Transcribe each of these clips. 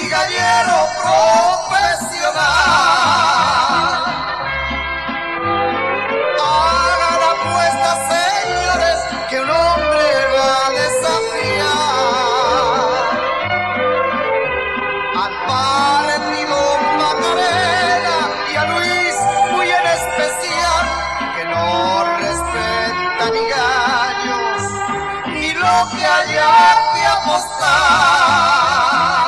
gallero profesional. Hagan apuesta, señores, que un hombre va a desafiar al partido Macarena y a Luis muy en especial, que no respeta ni gallos ni lo que haya que apostar.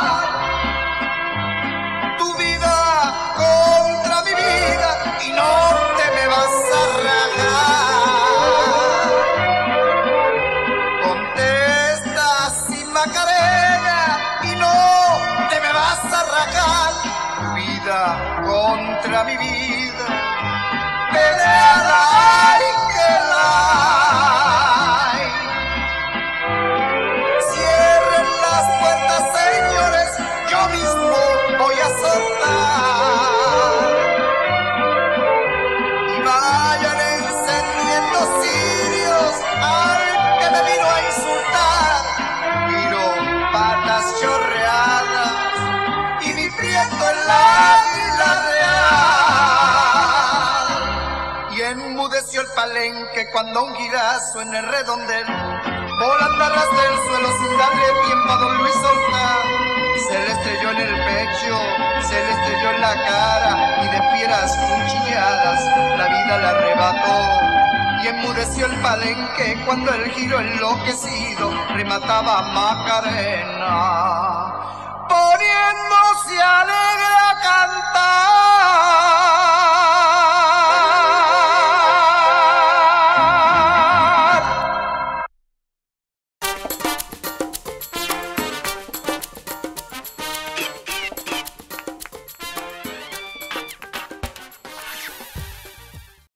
Tu vida contra mi vida y no te me vas a rajar. Contesta sin Macarena y no te me vas a rajar. Tu vida contra mi vida, peleada hay que la hay. Cierren las puertas, señores, yo mismo voy a soltar. Y vayan encendiendo cirios al que me vino a insultar. Tiro patas chorreadas y mi prieto el águila real. Y enmudeció el palenque cuando un guirazo en el redondel, volando a ras del suelo sin darle tiempo a don Luis soltar, se le estrelló en el pecho, se le estrelló en la cara y de fieras cuchilladas la vida le arrebató. Y enmudeció el palenque cuando el giro enloquecido remataba a Macarena, poniéndose alegre a cantar.